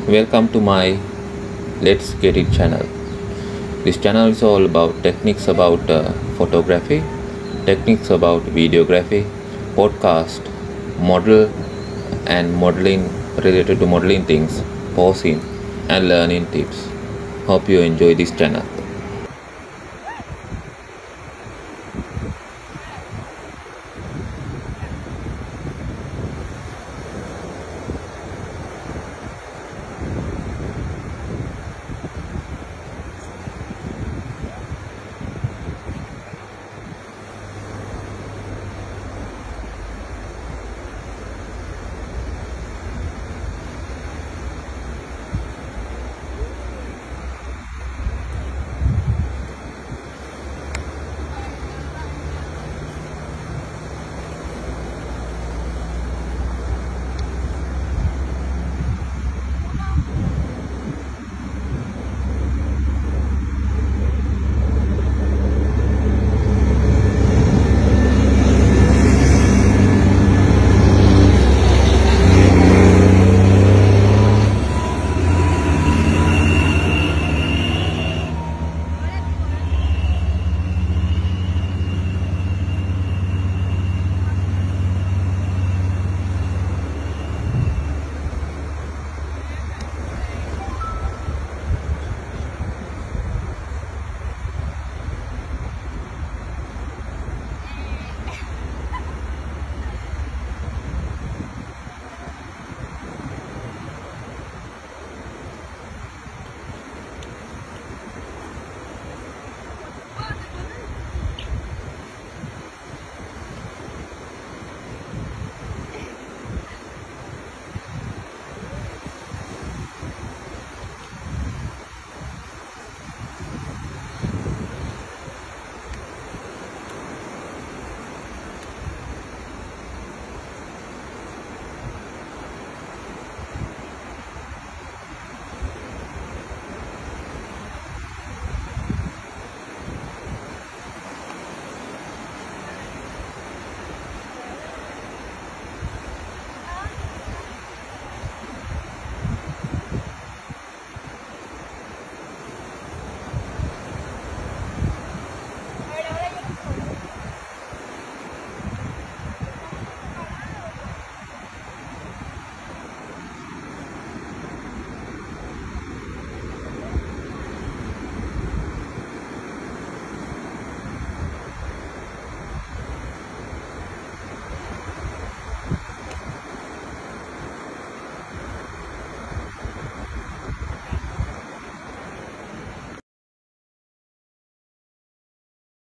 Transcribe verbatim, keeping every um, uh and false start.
Welcome to my Let's Get It channel. This channel is all about techniques about uh, photography, techniques about videography, podcast, model and modeling related to modeling things, posing and learning tips. Hope you enjoy this channel.